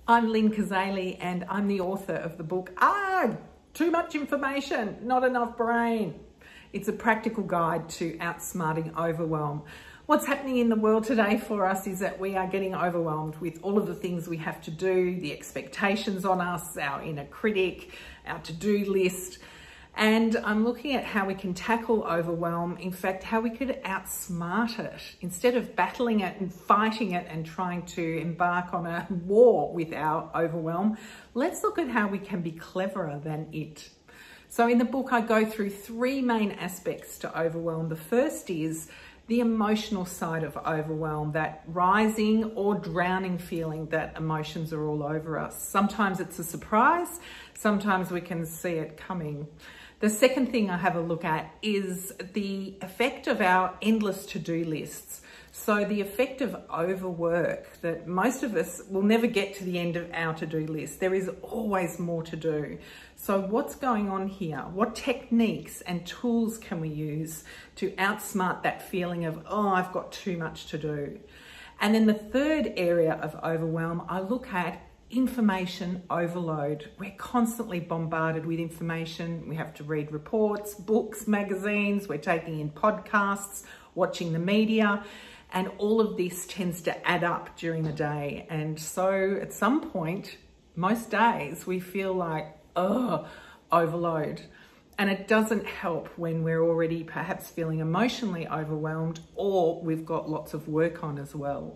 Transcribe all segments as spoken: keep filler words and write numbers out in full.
I'm Lynn Kazali and I'm the author of the book, Ah, Too Much Information, Not Enough Brain. It's a practical guide to outsmarting overwhelm. What's happening in the world today for us is that we are getting overwhelmed with all of the things we have to do, the expectations on us, our inner critic, our to-do list. And I'm looking at how we can tackle overwhelm, in fact, how we could outsmart it. Instead of battling it and fighting it and trying to embark on a war with our overwhelm, let's look at how we can be cleverer than it. So in the book, I go through three main aspects to overwhelm. The first is the emotional side of overwhelm, that rising or drowning feeling that emotions are all over us. Sometimes it's a surprise, sometimes we can see it coming. The second thing I have a look at is the effect of our endless to-do lists. So the effect of overwork, that most of us will never get to the end of our to-do list. There is always more to do. So what's going on here? What techniques and tools can we use to outsmart that feeling of, oh, I've got too much to do? And then the third area of overwhelm, I look at information overload. We're constantly bombarded with information. We have to read reports, books, magazines, we're taking in podcasts, watching the media, and all of this tends to add up during the day. And so at some point, most days, we feel like, oh, overload. And it doesn't help when we're already perhaps feeling emotionally overwhelmed or we've got lots of work on as well.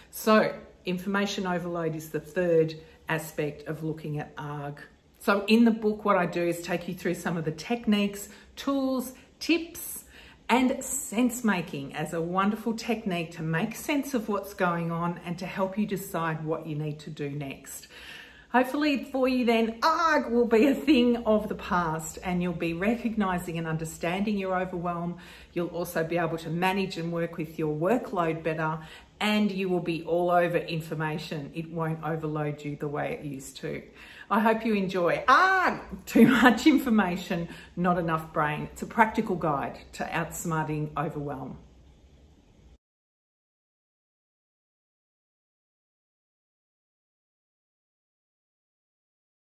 So information overload is the third aspect of looking at A R G. So in the book, what I do is take you through some of the techniques, tools, tips, and sense making as a wonderful technique to make sense of what's going on and to help you decide what you need to do next. Hopefully for you then, A R G will be a thing of the past and you'll be recognizing and understanding your overwhelm. You'll also be able to manage and work with your workload better, and you will be all over information. It won't overload you the way it used to. I hope you enjoy A R G, Too Much Information, Not Enough Brain. It's a practical guide to outsmarting overwhelm.